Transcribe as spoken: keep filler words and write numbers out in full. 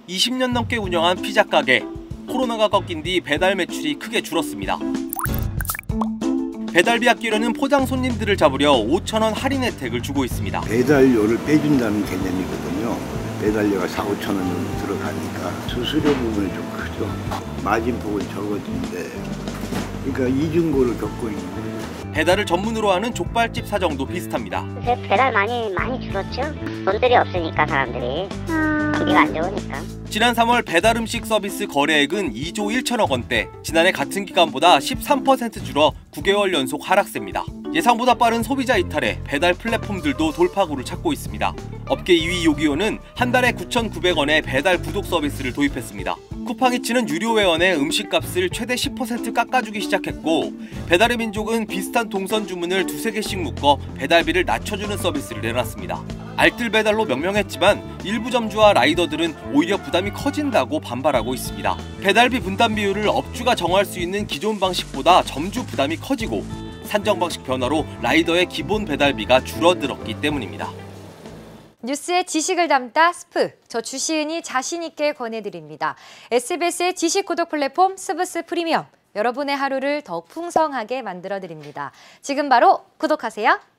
이십 년 넘게 운영한 피자 가게. 코로나가 꺾인 뒤 배달 매출이 크게 줄었습니다. 배달비 아끼려는 포장 손님들을 잡으려 오천 원 할인 혜택을 주고 있습니다. 배달료를 빼준다는 개념이거든요. 배달료가 사오천 원 정도 들어가니까 수수료 부분이 좀 크죠. 마진폭은 적어진데, 그러니까 이중고를 겪고 있는 거예요. 배달을 전문으로 하는 족발집 사정도 비슷합니다. 배달 많이 많이 줄었죠. 돈들이 없으니까 사람들이 경기가 안 좋으니까. 지난 삼월 배달 음식 서비스 거래액은 이조 일천억 원대, 지난해 같은 기간보다 십삼 퍼센트 줄어 구 개월 연속 하락세입니다. 예상보다 빠른 소비자 이탈에 배달 플랫폼들도 돌파구를 찾고 있습니다. 업계 이 위 요기요는 한 달에 구천구백 원의 배달 구독 서비스를 도입했습니다. 쿠팡이츠는 유료 회원의 음식값을 최대 십 퍼센트 깎아주기 시작했고, 배달의 민족은 비슷한 동선 주문을 두세 개씩 묶어 배달비를 낮춰주는 서비스를 내놨습니다. 알뜰 배달로 명명했지만 일부 점주와 라이더들은 오히려 부담이 커진다고 반발하고 있습니다. 배달비 분담 비율을 업주가 정할 수 있는 기존 방식보다 점주 부담이 커지고, 산정 방식 변화로 라이더의 기본 배달비가 줄어들었기 때문입니다. 뉴스의 지식을 담다 스프, 저 주시은이 자신 있게 권해드립니다. 에스비에스의 지식 구독 플랫폼 스브스 프리미엄, 여러분의 하루를 더욱 풍성하게 만들어드립니다. 지금 바로 구독하세요.